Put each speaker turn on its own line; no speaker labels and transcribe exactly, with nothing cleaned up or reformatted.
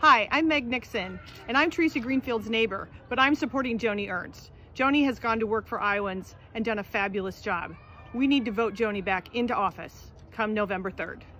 Hi, I'm Meg Nixon, and I'm Theresa Greenfield's neighbor, but I'm supporting Joni Ernst. Joni has gone to work for Iowans and done a fabulous job. We need to vote Joni back into office come November third.